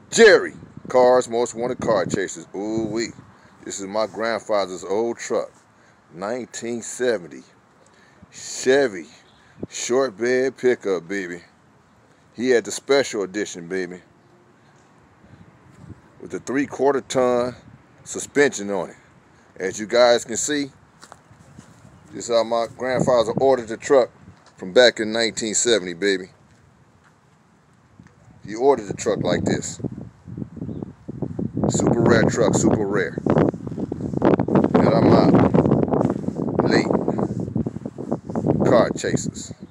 Jerry, Cars Most Wanted Car Chasers. Ooh wee. This is my grandfather's old truck. 1970 Chevy short bed pickup, baby. He had the special edition, baby, with the 3/4 ton suspension on it. As you guys can see, this is how my grandfather ordered the truck from back in 1970, baby. He ordered the truck like this. Super rare truck, super rare. And I'm out. Late. Car Chasers.